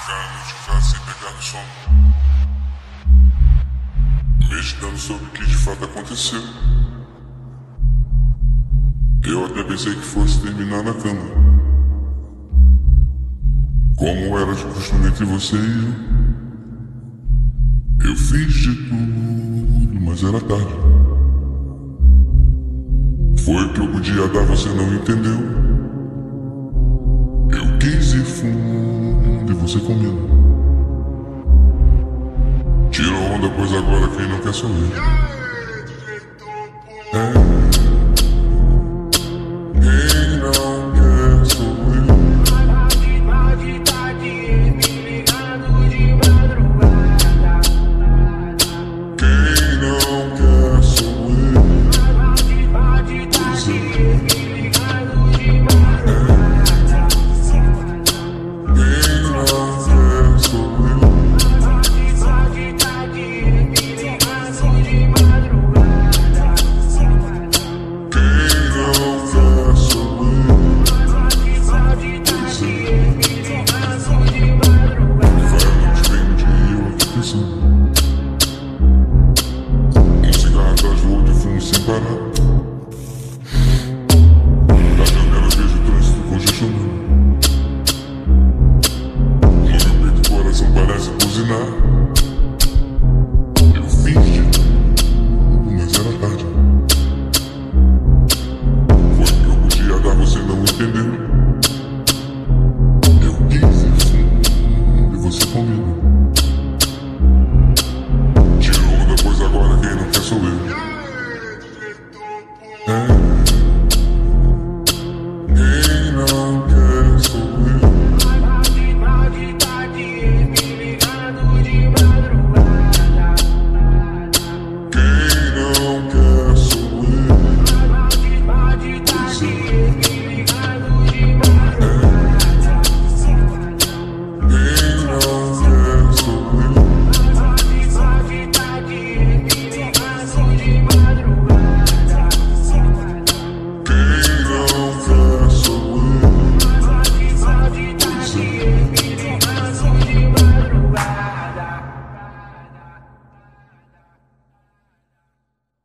ficar a noite em casa sem pegar no sono, meditando sobre o que de fato aconteceu. Eu até pensei que fosse terminar na cama, como era de costume entre você e eu fiz de tudo, mas era tarde. Foi o que eu podia dar, você não entendeu. Eu quis ir fundo e você com medo. Tirou onda, pois agora quem não quer sou eu.